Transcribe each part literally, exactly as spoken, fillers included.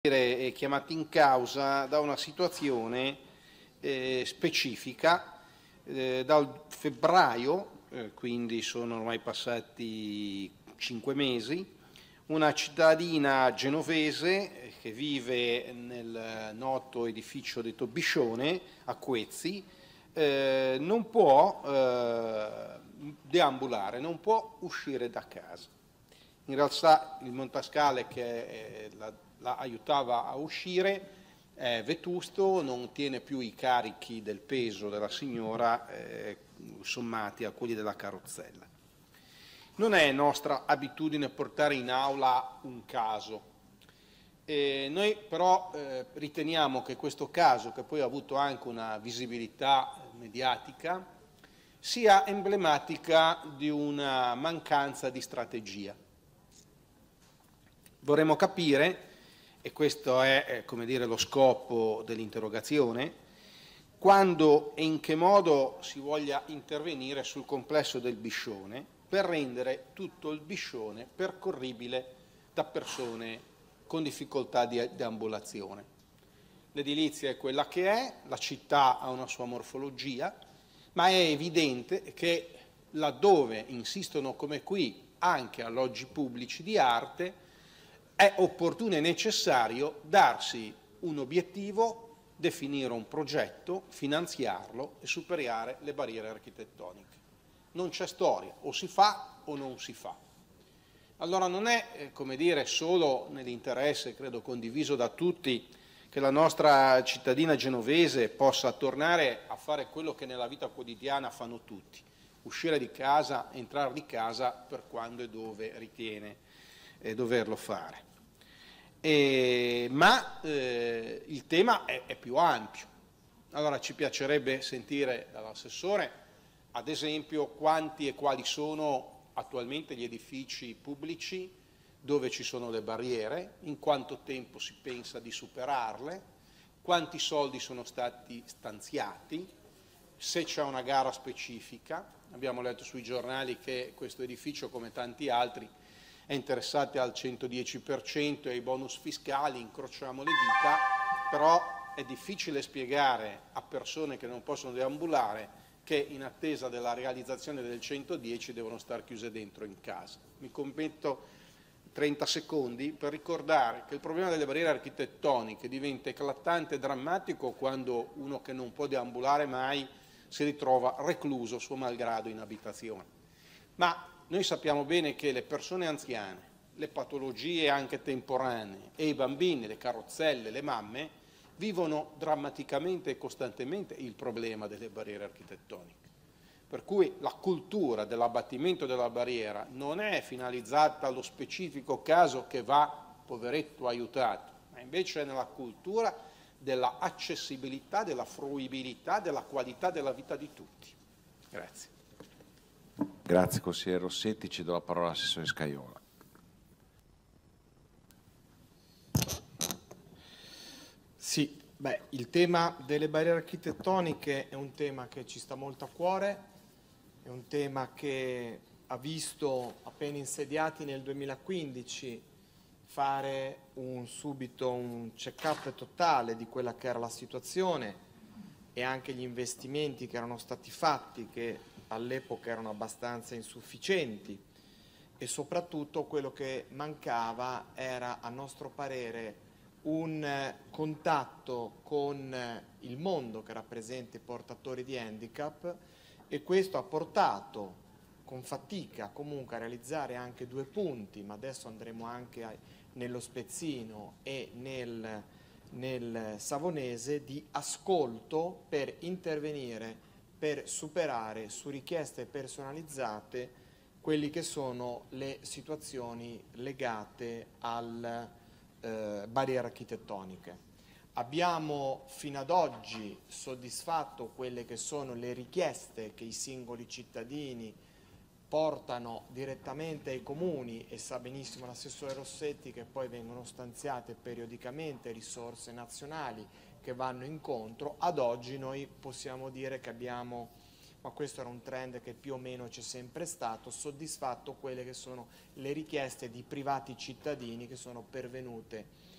è chiamato in causa da una situazione eh, specifica. Eh, dal febbraio, eh, quindi sono ormai passati cinque mesi, una cittadina genovese che vive nel noto edificio detto Biscione a Quezzi eh, non può eh, deambulare, non può uscire da casa. In realtà il Montascale che eh, la la aiutava a uscire, è vetusto, non tiene più i carichi del peso della signora eh, sommati a quelli della carrozzella. Non è nostra abitudine portare in aula un caso. Eh, noi però eh, riteniamo che questo caso, che poi ha avuto anche una visibilità mediatica, sia emblematica di una mancanza di strategia. Vorremmo capire, e questo è, come dire, lo scopo dell'interrogazione, quando e in che modo si voglia intervenire sul complesso del Biscione per rendere tutto il Biscione percorribile da persone con difficoltà di deambulazione. L'edilizia è quella che è, la città ha una sua morfologia, ma è evidente che laddove insistono come qui anche alloggi pubblici di arte, è opportuno e necessario darsi un obiettivo, definire un progetto, finanziarlo e superare le barriere architettoniche. Non c'è storia, o si fa o non si fa. Allora non è, eh, come dire, solo nell'interesse, credo condiviso da tutti, che la nostra cittadina genovese possa tornare a fare quello che nella vita quotidiana fanno tutti, uscire di casa, entrare di casa per quando e dove ritiene eh, doverlo fare. Eh, ma eh, il tema è, è più ampio. Allora ci piacerebbe sentire dall'assessore, ad esempio, quanti e quali sono attualmente gli edifici pubblici dove ci sono le barriere, in quanto tempo si pensa di superarle, quanti soldi sono stati stanziati, se c'è una gara specifica. Abbiamo letto sui giornali che questo edificio, come tanti altri, è interessato al centodieci per cento e ai bonus fiscali, incrociamo le dita, però è difficile spiegare a persone che non possono deambulare che in attesa della realizzazione del centodieci devono stare chiuse dentro in casa. Mi commetto trenta secondi per ricordare che il problema delle barriere architettoniche diventa eclatante e drammatico quando uno che non può deambulare mai si ritrova recluso suo malgrado in abitazione. Ma noi sappiamo bene che le persone anziane, le patologie anche temporanee e i bambini, le carrozzelle, le mamme, vivono drammaticamente e costantemente il problema delle barriere architettoniche. Per cui la cultura dell'abbattimento della barriera non è finalizzata allo specifico caso che va, poveretto, aiutato, ma invece è nella cultura della accessibilità, della fruibilità, della qualità della vita di tutti. Grazie. Grazie consigliere Rossetti, ci do la parola all'assessore Scajola. Sì, beh, il tema delle barriere architettoniche è un tema che ci sta molto a cuore, è un tema che ha visto appena insediati nel duemilaquindici fare un, subito un check-up totale di quella che era la situazione e anche gli investimenti che erano stati fatti, che all'epoca erano abbastanza insufficienti, e soprattutto quello che mancava era, a nostro parere, un contatto con il mondo che rappresenta i portatori di handicap, e questo ha portato con fatica comunque a realizzare anche due punti, ma adesso andremo anche a, nello Spezzino e nel, nel Savonese, di ascolto per intervenire per superare su richieste personalizzate quelli che sono le situazioni legate alle eh, barriere architettoniche. Abbiamo fino ad oggi soddisfatto quelle che sono le richieste che i singoli cittadini portano direttamente ai comuni, e sa benissimo l'assessore Rossetti che poi vengono stanziate periodicamente risorse nazionali che vanno incontro. Ad oggi noi possiamo dire che abbiamo, ma questo era un trend che più o meno c'è sempre stato, soddisfatto quelle che sono le richieste di privati cittadini che sono pervenute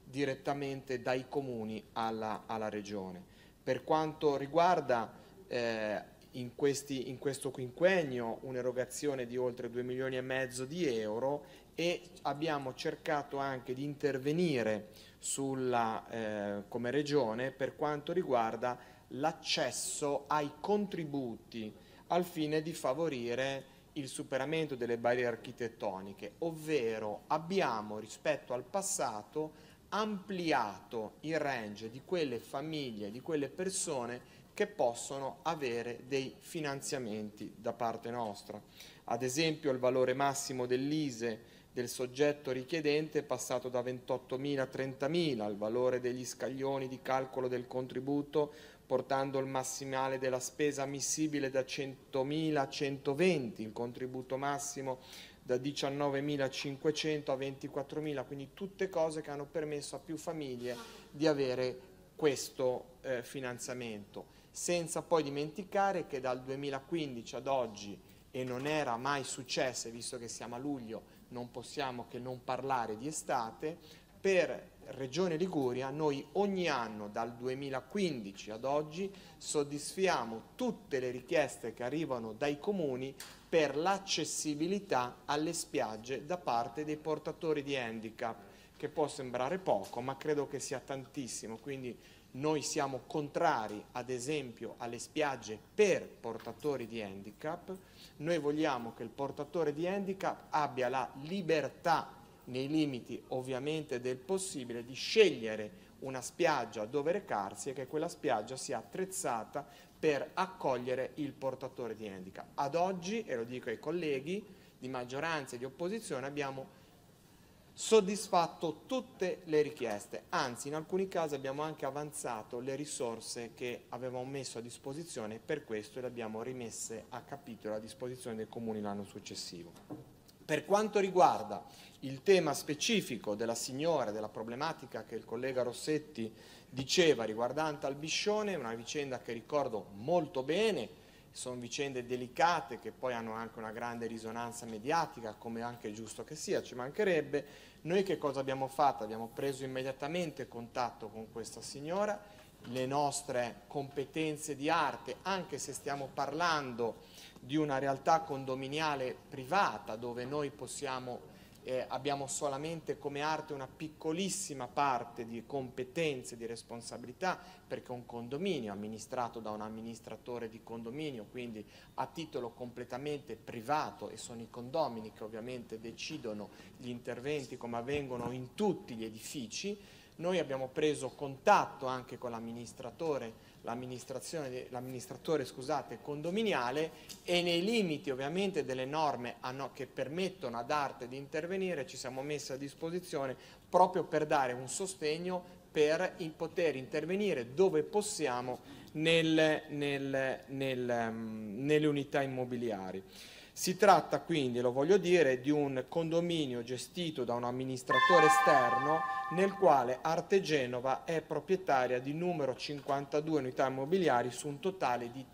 direttamente dai comuni alla, alla Regione. Per quanto riguarda eh, in, questi, in questo quinquennio un'erogazione di oltre due milioni e mezzo di euro, e abbiamo cercato anche di intervenire sulla, eh, come Regione per quanto riguarda l'accesso ai contributi al fine di favorire il superamento delle barriere architettoniche, ovvero abbiamo rispetto al passato ampliato il range di quelle famiglie, di quelle persone che possono avere dei finanziamenti da parte nostra. Ad esempio il valore massimo dell'I S E E del soggetto richiedente è passato da ventottomila a trentamila, il valore degli scaglioni di calcolo del contributo portando il massimale della spesa ammissibile da centomila a centoventi, il contributo massimo da diciannovemilacinquecento a ventiquattromila, quindi tutte cose che hanno permesso a più famiglie di avere questo eh, finanziamento, senza poi dimenticare che dal duemilaquindici ad oggi, e non era mai successo, visto che siamo a luglio non possiamo che non parlare di estate, per Regione Liguria noi ogni anno dal duemilaquindici ad oggi soddisfiamo tutte le richieste che arrivano dai comuni per l'accessibilità alle spiagge da parte dei portatori di handicap, che può sembrare poco ma credo che sia tantissimo, quindi noi siamo contrari ad esempio alle spiagge per portatori di handicap. Noi vogliamo che il portatore di handicap abbia la libertà, nei limiti ovviamente del possibile, di scegliere una spiaggia dove recarsi e che quella spiaggia sia attrezzata per accogliere il portatore di handicap. Ad oggi, e lo dico ai colleghi di maggioranza e di opposizione, abbiamo soddisfatto tutte le richieste, anzi in alcuni casi abbiamo anche avanzato le risorse che avevamo messo a disposizione, per questo le abbiamo rimesse a capitolo a disposizione dei comuni l'anno successivo. Per quanto riguarda il tema specifico della signora, della problematica che il collega Rossetti diceva riguardante Albiscione, una vicenda che ricordo molto bene, sono vicende delicate che poi hanno anche una grande risonanza mediatica, come anche è giusto che sia, ci mancherebbe. Noi che cosa abbiamo fatto? Abbiamo preso immediatamente contatto con questa signora, le nostre competenze di arte, anche se stiamo parlando di una realtà condominiale privata dove noi possiamo, eh, abbiamo solamente come arte una piccolissima parte di competenze, di responsabilità, perché è un condominio amministrato da un amministratore di condominio, quindi a titolo completamente privato, e sono i condomini che ovviamente decidono gli interventi come avvengono in tutti gli edifici. Noi abbiamo preso contatto anche con l'amministratore l'amministrazione, l'amministratore scusate, condominiale, e nei limiti ovviamente delle norme che permettono ad arte di intervenire ci siamo messi a disposizione proprio per dare un sostegno per poter intervenire dove possiamo nel, nel, nel, um, nelle unità immobiliari. Si tratta quindi, lo voglio dire, di un condominio gestito da un amministratore esterno nel quale Arte Genova è proprietaria di numero cinquantadue unità immobiliari su un totale di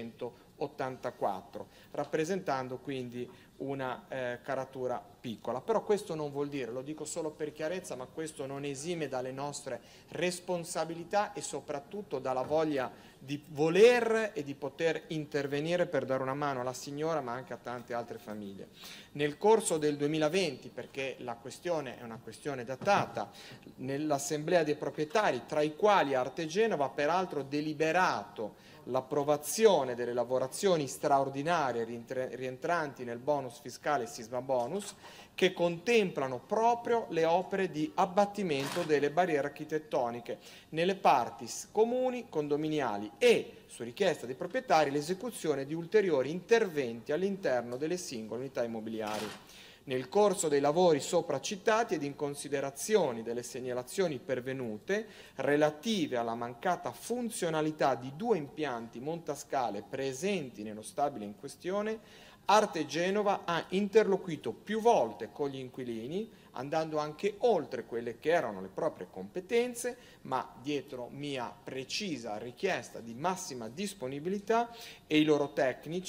trecentottantaquattro, rappresentando quindi una eh, caratura piccola. Però questo non vuol dire, lo dico solo per chiarezza, ma questo non esime dalle nostre responsabilità e soprattutto dalla voglia di voler e di poter intervenire per dare una mano alla signora ma anche a tante altre famiglie. Nel corso del duemilaventi, perché la questione è una questione datata, nell'assemblea dei proprietari, tra i quali Arte Genova ha peraltro deliberato l'approvazione delle lavorazioni straordinarie rientranti nel bonus fiscale Sisma Bonus, che contemplano proprio le opere di abbattimento delle barriere architettoniche nelle parti comuni, condominiali e, su richiesta dei proprietari, l'esecuzione di ulteriori interventi all'interno delle singole unità immobiliari. Nel corso dei lavori sopra citati ed in considerazione delle segnalazioni pervenute relative alla mancata funzionalità di due impianti montascale presenti nello stabile in questione, Arte Genova ha interloquito più volte con gli inquilini, andando anche oltre quelle che erano le proprie competenze, ma dietro mia precisa richiesta di massima disponibilità, e i loro tecnici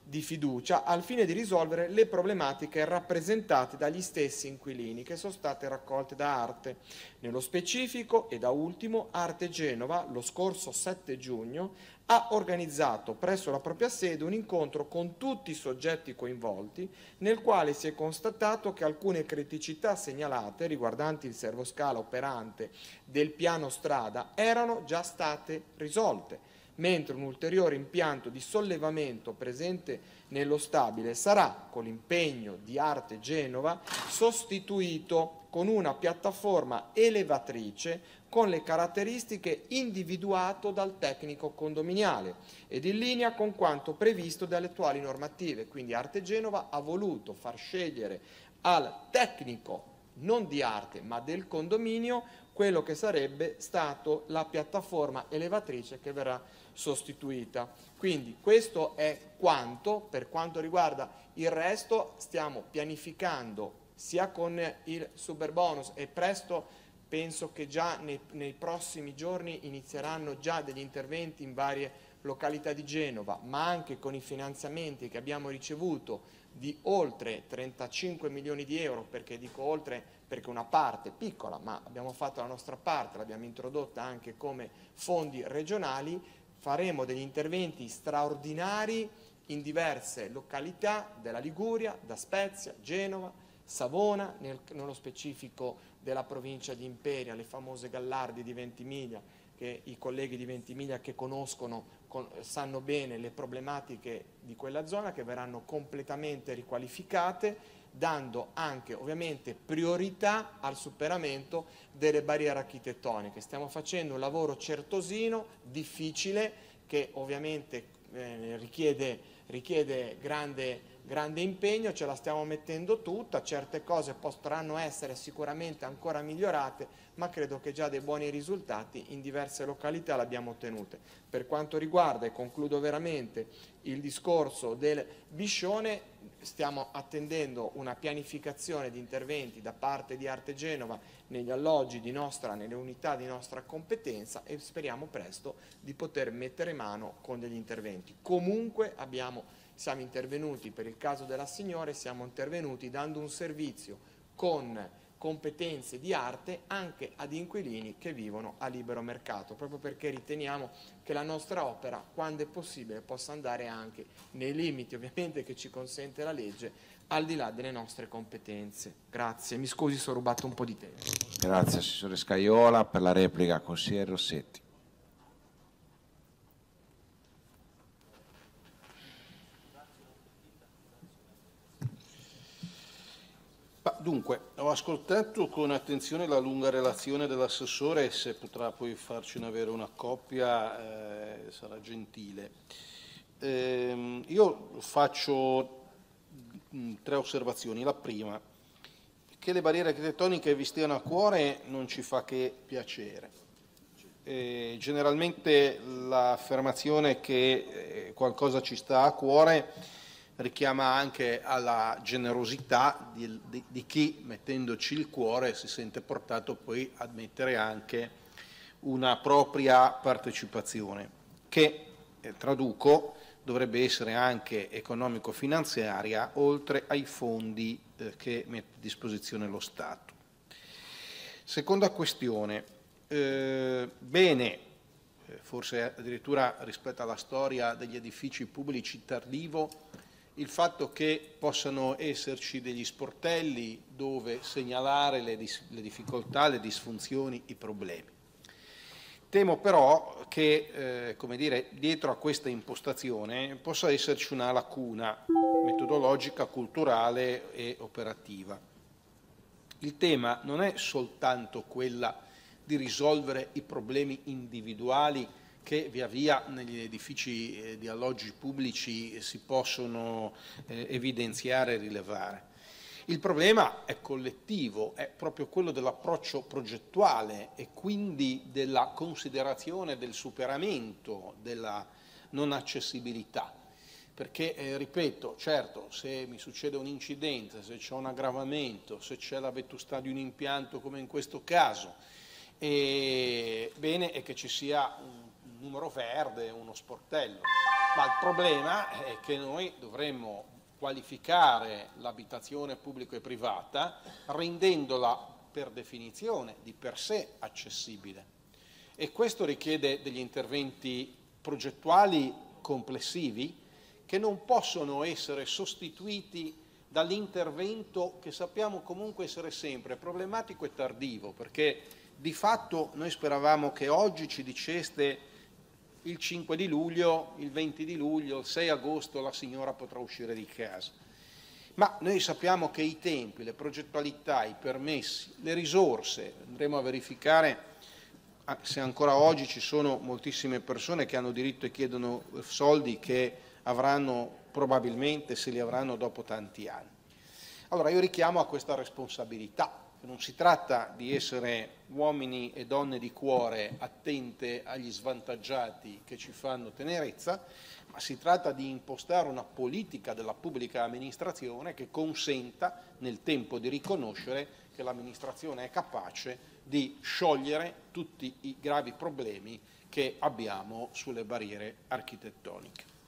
di fiducia al fine di risolvere le problematiche rappresentate dagli stessi inquilini che sono state raccolte da Arte. Nello specifico e da ultimo Arte Genova lo scorso sette giugno ha organizzato presso la propria sede un incontro con tutti i soggetti coinvolti nel quale si è constatato che alcune criticità segnalate riguardanti il servoscala operante del piano strada erano già state risolte, mentre un ulteriore impianto di sollevamento presente nello stabile sarà, con l'impegno di Arte Genova, sostituito con una piattaforma elevatrice con le caratteristiche individuate dal tecnico condominiale ed in linea con quanto previsto dalle attuali normative. Quindi Arte Genova ha voluto far scegliere al tecnico, non di Arte, ma del condominio, quello che sarebbe stato la piattaforma elevatrice che verrà sostituita. Quindi questo è quanto. Per quanto riguarda il resto stiamo pianificando sia con il superbonus e presto penso che già nei, nei prossimi giorni inizieranno già degli interventi in varie località di Genova, ma anche con i finanziamenti che abbiamo ricevuto di oltre trentacinque milioni di euro, perché dico oltre perché una parte piccola, ma abbiamo fatto la nostra parte, l'abbiamo introdotta anche come fondi regionali, faremo degli interventi straordinari in diverse località della Liguria, da Spezia, Genova, Savona, nel, nello specifico della provincia di Imperia, le famose Gallardi di Ventimiglia, che i colleghi di Ventimiglia che conoscono con, sanno bene le problematiche di quella zona, che verranno completamente riqualificate, dando anche ovviamente priorità al superamento delle barriere architettoniche. Stiamo facendo un lavoro certosino, difficile, che ovviamente eh, richiede, richiede grande grande impegno, ce la stiamo mettendo tutta, certe cose potranno essere sicuramente ancora migliorate, ma credo che già dei buoni risultati in diverse località l'abbiamo ottenute. Per quanto riguarda, e concludo veramente, il discorso del Biscione, stiamo attendendo una pianificazione di interventi da parte di Arte Genova negli alloggi di nostra, nelle unità di nostra competenza, e speriamo presto di poter mettere mano con degli interventi. Comunque abbiamo Siamo intervenuti per il caso della Signore, siamo intervenuti dando un servizio con competenze di arte anche ad inquilini che vivono a libero mercato, proprio perché riteniamo che la nostra opera, quando è possibile, possa andare anche nei limiti ovviamente che ci consente la legge, al di là delle nostre competenze. Grazie, mi scusi se ho rubato un po' di tempo. Grazie Assessore Scajola. Per la replica Consigliere Rossetti. Dunque, ho ascoltato con attenzione la lunga relazione dell'assessore, e se potrà poi farcene avere una copia eh, sarà gentile. Eh, io faccio mh, tre osservazioni. La prima, che le barriere architettoniche vi stiano a cuore non ci fa che piacere. Eh, generalmente l'affermazione che eh, qualcosa ci sta a cuore richiama anche alla generosità di, di, di chi, mettendoci il cuore, si sente portato poi a mettere anche una propria partecipazione, che, eh, traduco, dovrebbe essere anche economico-finanziaria, oltre ai fondi eh, che mette a disposizione lo Stato. Seconda questione, eh, bene, eh, forse addirittura rispetto alla storia degli edifici pubblici tardivo, il fatto che possano esserci degli sportelli dove segnalare le, le difficoltà, le disfunzioni, i problemi. Temo però che, eh, come dire, dietro a questa impostazione possa esserci una lacuna metodologica, culturale e operativa. Il tema non è soltanto quella di risolvere i problemi individuali che via via negli edifici eh, di alloggi pubblici si possono eh, evidenziare e rilevare. Il problema è collettivo, è proprio quello dell'approccio progettuale e quindi della considerazione del superamento della non accessibilità. Perché, eh, ripeto, certo, se mi succede un incidente, se c'è un aggravamento, se c'è la vetustà di un impianto come in questo caso, eh, bene è che ci sia un numero verde, uno sportello. Ma il problema è che noi dovremmo qualificare l'abitazione pubblica e privata rendendola per definizione di per sé accessibile, e questo richiede degli interventi progettuali complessivi che non possono essere sostituiti dall'intervento che sappiamo comunque essere sempre problematico e tardivo, perché di fatto noi speravamo che oggi ci diceste il cinque di luglio, il venti di luglio, il sei agosto la signora potrà uscire di casa. Ma noi sappiamo che i tempi, le progettualità, i permessi, le risorse, andremo a verificare se ancora oggi ci sono moltissime persone che hanno diritto e chiedono soldi che avranno probabilmente, se li avranno dopo tanti anni. Allora io richiamo a questa responsabilità. Non si tratta di essere uomini e donne di cuore attente agli svantaggiati che ci fanno tenerezza, ma si tratta di impostare una politica della pubblica amministrazione che consenta nel tempo di riconoscere che l'amministrazione è capace di sciogliere tutti i gravi problemi che abbiamo sulle barriere architettoniche.